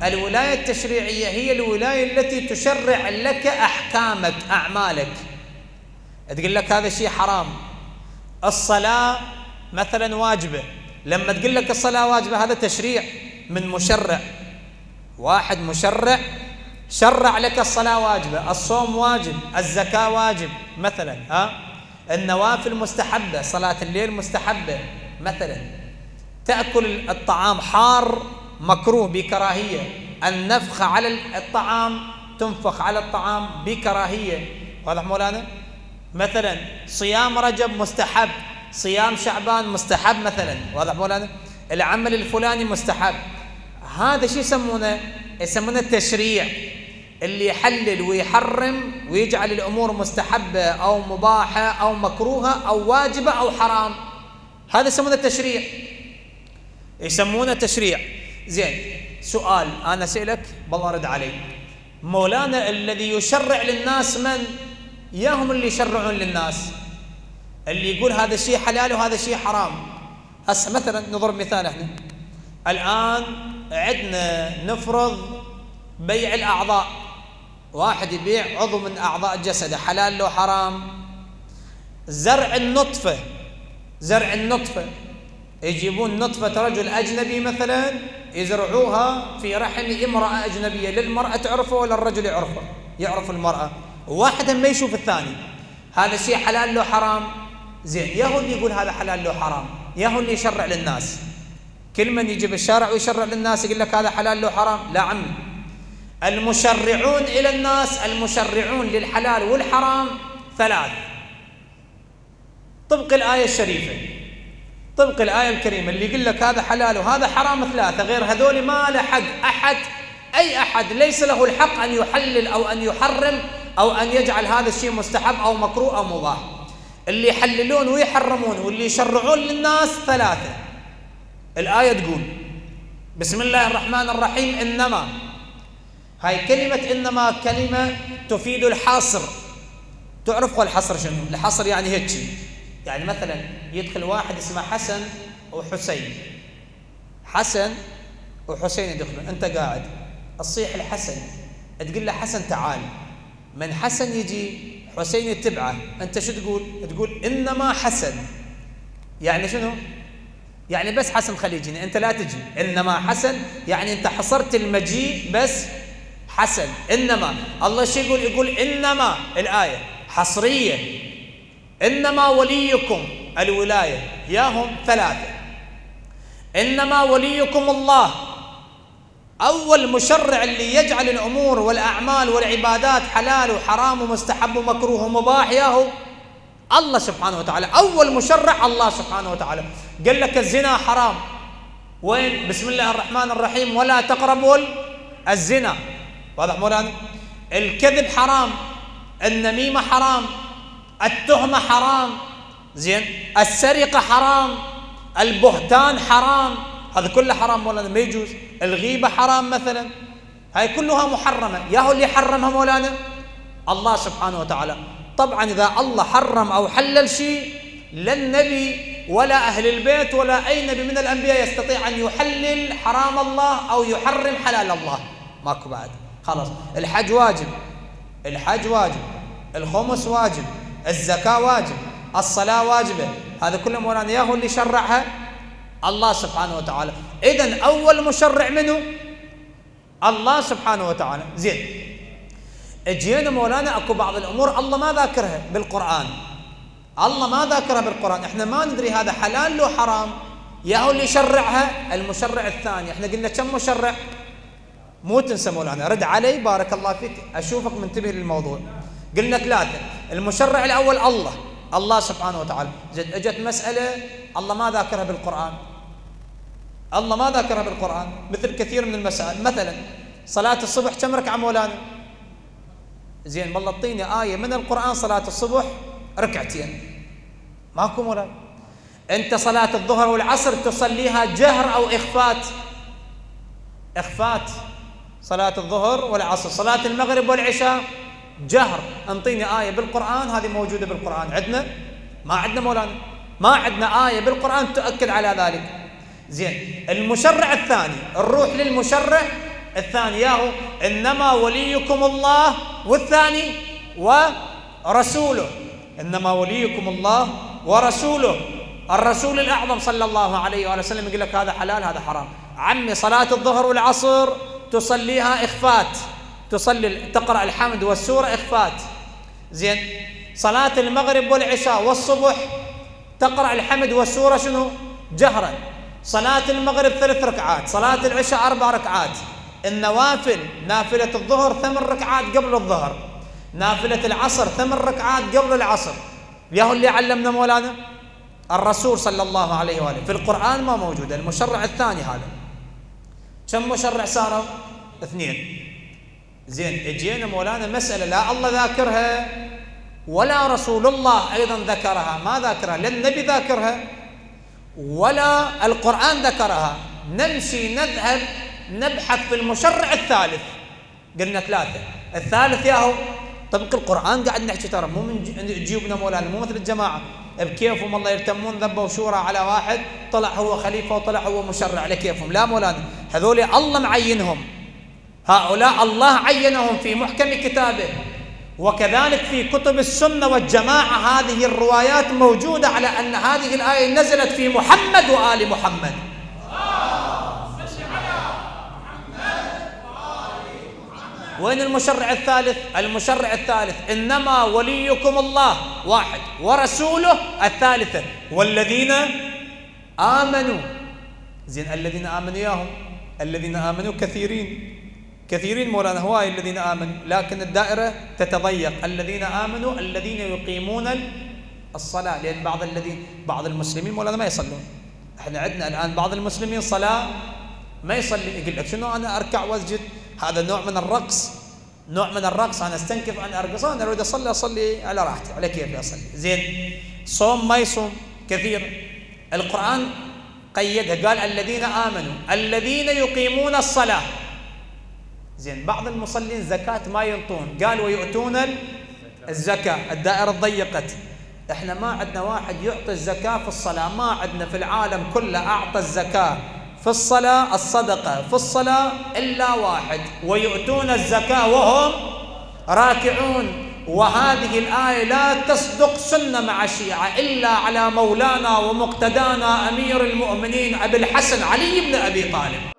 الولاية التشريعية هي الولاية التي تشرع لك أحكامك، أعمالك، تقول لك هذا شيء حرام. الصلاة مثلا واجبة، لما تقول لك الصلاة واجبة هذا تشريع من مشرع، واحد مشرع شرع لك الصلاة واجبة، الصوم واجب، الزكاة واجب مثلا، النوافل مستحبة، صلاة الليل مستحبة مثلا، تأكل الطعام حار مكروه بكراهية، النفخ على الطعام تنفخ على الطعام بكراهية، واضح مولانا؟ مثلا صيام رجب مستحب، صيام شعبان مستحب مثلا، واضح مولانا؟ العمل الفلاني مستحب. هذا شو يسمونه؟ يسمونه التشريع، اللي يحلل ويحرم ويجعل الأمور مستحبة أو مباحة أو مكروهة أو واجبة أو حرام، هذا يسمونه التشريع، يسمونه تشريع. زين، سؤال أنا أسألك بالله رد علي، مولانا الذي يشرع للناس من؟ ياهم اللي يشرعون للناس، اللي يقول هذا الشيء حلال وهذا الشيء حرام. هسه مثلا نضرب مثال، احنا الآن عندنا نفرض بيع الأعضاء، واحد يبيع عضو من أعضاء جسده، حلال له حرام؟ زرع النطفة، زرع النطفة، يجيبون نطفة رجل أجنبي مثلا يزرعوها في رحم امرأة أجنبية، للمرأة تعرفه ولا الرجل يعرفه؟ يعرف المرأة، واحد ما يشوف الثاني، هذا الشيء حلال له حرام؟ زين، ياهو اللي يقول هذا حلال له حرام، ياهو اللي يشرع للناس. كل من يجي بالشارع ويشرع للناس يقول لك هذا حلال له حرام، لا عمي، المشرعون إلى الناس، المشرعون للحلال والحرام ثلاث، طبق الآية الشريفة، طبق الآية الكريمة، اللي يقول لك هذا حلال وهذا حرام ثلاثة، غير هذول ما له أحد أي أحد ليس له الحق أن يحلل أو أن يحرم أو أن يجعل هذا الشيء مستحب أو مكروه أو مباح. اللي يحللون ويحرمون واللي يشرعون للناس ثلاثة. الآية تقول بسم الله الرحمن الرحيم، إنما، هاي كلمة إنما كلمة تفيد الحصر. تعرفوا الحصر شنو؟ الحصر يعني هيك، يعني مثلا يدخل واحد اسمه حسن وحسين، حسن وحسين يدخلون، أنت قاعد تصيح الحسن تقول له حسن تعال، من حسن يجي حسين يتبعه، أنت شو تقول؟ تقول إنما حسن، يعني شنو؟ يعني بس حسن خليجيني، أنت لا تجي، إنما حسن يعني أنت حصرت المجيء بس حسن. إنما الله شو يقول؟ يقول إنما، الآية حصرية، إنما وليكم، الولاية ياهم ثلاثة، إنما وليكم الله، أول مشرع اللي يجعل الأمور والأعمال والعبادات حلال وحرام ومستحب ومكروه ومباح ياهو الله سبحانه وتعالى، أول مشرع الله سبحانه وتعالى. قال لك الزنا حرام، وين؟ بسم الله الرحمن الرحيم، ولا تقربوا الزنا، واضح مولانا؟ الكذب حرام، النميمة حرام، التهمة حرام، زين، السرقة حرام، البهتان حرام، هذا كله حرام مولانا، ما يجوز. الغيبة حرام مثلا، هاي كلها محرمة، ياهو اللي حرمها مولانا الله سبحانه وتعالى. طبعا إذا الله حرم أو حلل شيء، لا النبي ولا أهل البيت ولا أي نبي من الأنبياء يستطيع أن يحلل حرام الله أو يحرم حلال الله، ماكو بعد، خلاص. الحج واجب، الحج واجب، الخمس واجب، الزكاة واجب، الصلاة واجبة، هذا كله مولانا ياهو اللي شرعها الله سبحانه وتعالى. إذن أول مشرع منه الله سبحانه وتعالى. زين، اجينا مولانا اكو بعض الامور الله ما ذاكرها بالقرآن، الله ما ذاكرها بالقرآن، احنا ما ندري هذا حلال لو حرام، ياهو اللي يشرعها المشرع الثاني. احنا قلنا كم مشرع؟ مو تنسى مولانا، رد علي بارك الله فيك، اشوفك منتبه للموضوع. قلنا ثلاثة، المشرع الاول الله سبحانه وتعالى. زين، اجت مسألة الله ما ذاكرها بالقرآن، الله ما ذاكرها بالقرآن، مثل كثير من المسائل، مثلا صلاة الصبح كم ركعة مولانا؟ زين، والله اعطيني آية من القرآن صلاة الصبح ركعتين، ماكو مولانا. انت صلاة الظهر والعصر تصليها جهر او اخفات؟ اخفات، صلاة الظهر والعصر. صلاة المغرب والعشاء جهر، انطيني آية بالقرآن هذه موجودة بالقرآن عندنا؟ ما عندنا مولانا، ما عندنا آية بالقرآن تؤكد على ذلك. زين، المشرع الثاني، نروح للمشرع الثاني ياهو إنما وليكم الله، والثاني ورسوله. إنما وليكم الله ورسوله. الرسول الأعظم صلى الله عليه وآله وسلم يقول لك هذا حلال هذا حرام. عمي صلاة الظهر والعصر تصليها إخفات، تقرأ الحمد والسورة إخفات. زين، صلاة المغرب والعشاء والصبح تقرأ الحمد والسورة شنو؟ جهرا. صلاة المغرب 3 ركعات، صلاة العشاء 4 ركعات. النوافل، نافلة الظهر 8 ركعات قبل الظهر، نافلة العصر 8 ركعات قبل العصر. ياهو اللي علمنا مولانا الرسول صلى الله عليه وآله. في القرآن ما موجودة. المشرع الثاني هذا. كم مشرع صاروا؟ 2. زين، اجينا مولانا مسألة لا الله ذاكرها ولا رسول الله أيضا ذكرها، ما ذاكرها، لا النبي ذاكرها ولا القرآن ذكرها. نمشي نذهب نبحث في المشرع الثالث. قلنا 3. الثالث ياهو طبق القرآن. قاعد نحكي ترى مو من جيوبنا مولانا، مو مثل الجماعة بكيفهم الله يرتمون ذبوا شورى على واحد طلع هو خليفة وطلع هو مشرع على كيفهم. لا مولانا، هذول الله معينهم، هؤلاء الله عينهم في محكم كتابه، وكذلك في كتب السنة والجماعة هذه الروايات موجودة على أن هذه الآية نزلت في محمد وآل محمد. وين المشرع الثالث؟ المشرع الثالث إنما وليكم الله 1 ورسوله 3 والذين آمنوا. زين، الذين آمنوا ياهم، الذين آمنوا كثيرين مولانا، هواي الذين آمنوا، لكن الدائرة تتضيق. الذين آمنوا الذين يقيمون الصلاة، لأن بعض المسلمين مولانا ما يصلون. احنا عندنا الآن بعض المسلمين صلاة ما يصلي، يقول لك شنو أنا أركع وأسجد؟ هذا نوع من الرقص. أنا أستنكف أن أرقص، أنا أريد أصلي على راحتي، على كيفي أصلي. زين، صوم ما يصوم كثير. القرآن قيدها، قال الذين آمنوا الذين يقيمون الصلاة. زين، بعض المصلين زكاة ما ينطون، قال ويؤتون الزكاة. الدائرة ضيقت. احنا ما عندنا واحد يعطي الزكاة في الصلاة، ما عندنا في العالم كله أعطى الزكاة في الصلاة، الصدقة في الصلاة إلا واحد، ويؤتون الزكاة وهم راكعون. وهذه الآية لا تصدق سنة مع الشيعة إلا على مولانا ومقتدانا أمير المؤمنين أبي الحسن علي بن أبي طالب.